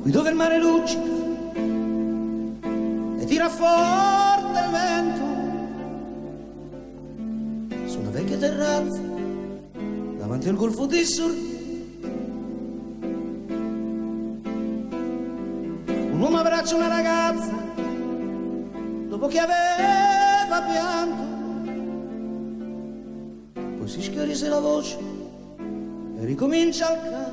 qui dove il mare luccica e tira forte il vento, su una vecchia terrazza davanti al golfo di Sorrento. Un uomo abbraccia una ragazza dopo che aveva pianto, poi si schiarisce la voce e ricomincia il canto.